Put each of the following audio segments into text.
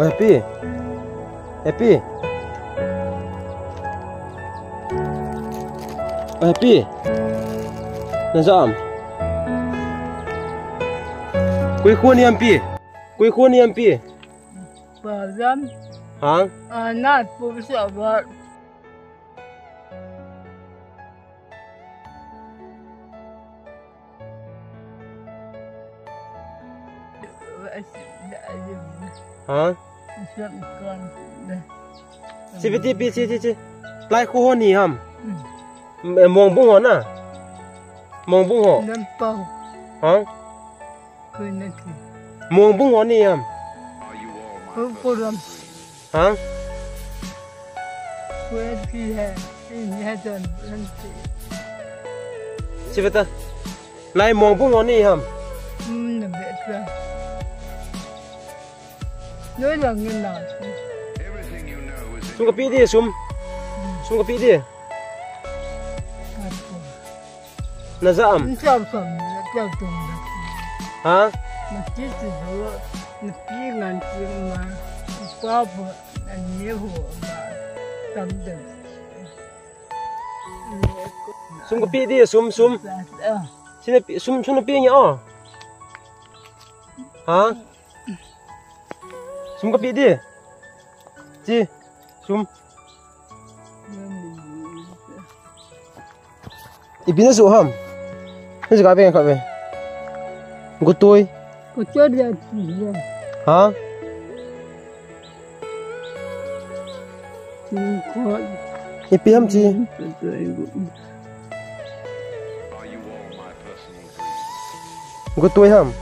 Happy. Happy. Happy. Nazam. Kui khuôn đi Happy. Kui khuôn đi Happy. Bà dám. Hả? Nát bố sợ vợ. Hả? Chị. Lại khu hôn gì hầm? Mong bung hồn à? Mong bung hồn. Năm bao. Hả? Mong bung hồn gì hầm? Cô làm. Hả? Quên gì hả? Nhà dần lên chị. Chị biết ta? Lại mong bung hồn gì hầm? Nằm vệ chưa? Nói là người nào? Sum kapi đi, sum kapi đi. Nazam. Sao phẩm sao tùng. Hả? Mà chỉ rồi, nó biết ngàn chuyện mà qua vợ là nhiều hộ mà tâm được. Sum kapi đi, sum. Sum kapi nhở? Hả? Sum kapi đi. Chị, sum. Ipin su ham. Ini juga apa yang kau be? Gutui. Có chết ra gì rồi. Hả? Ipin ham chị. Gutui ham.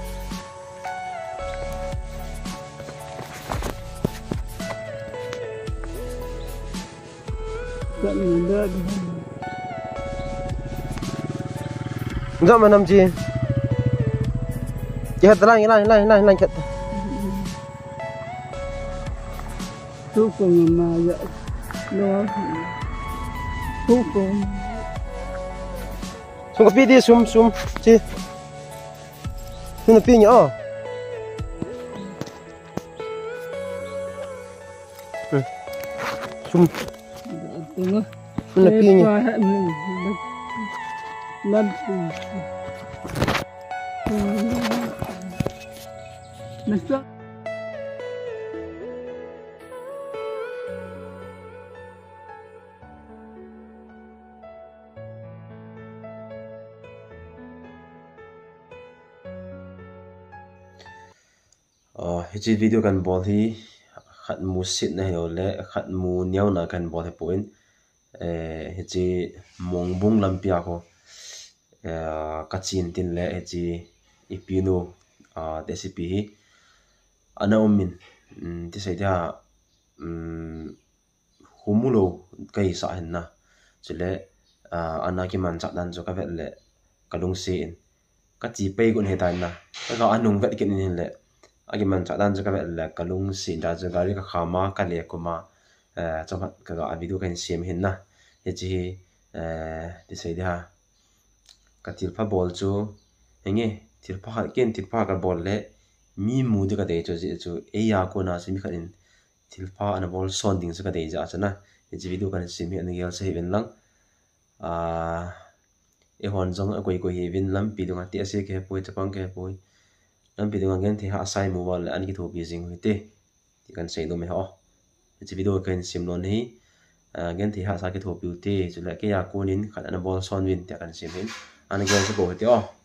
Enggak mana Ji? Jahat lain kat. Thu cùng mà vợ lo thu cùng. Sum kapi đi sum Ji. Sum kapi nhỏ. Sum. Sum kapi nhỏ. Năm mình xuống Hi video kan bol hi khat mu sit na heo le khat mu niaw na kan bol he point hi mong bung lampia ko kachin tin le hi ipinu recipe hi ana omin ti sai dia humulo kai sa henna chule ana ki man cha dan jo ka vet le kalung se in ka chi pe gun he tan na ka anung vet kin in le agi man cha dan jo ka vet le kalung se da jo gari ka khama ka le kuma chamat ka ga video kan sem henna he chi ti sai dia ka tilpha bol chu henge tilpha ka bol le mi mu de ka de chu e ya ko na simi khanin tilpha ana bol sonding sa ka de ja chana ji video kan simi an gel se ben lang e hon jong a koi hi vin lam pi dunga ti ase ke poi chapang ke poi lam pi dunga gen thi ha sai mu wal an ki tho bi jing hoite ti kan sei do me ho ji video kan sim non hi gen thi ha sa ki tho pi te chu la ke ya ko nin khat ana bol son win ti kan sim hin an gel se ko hoite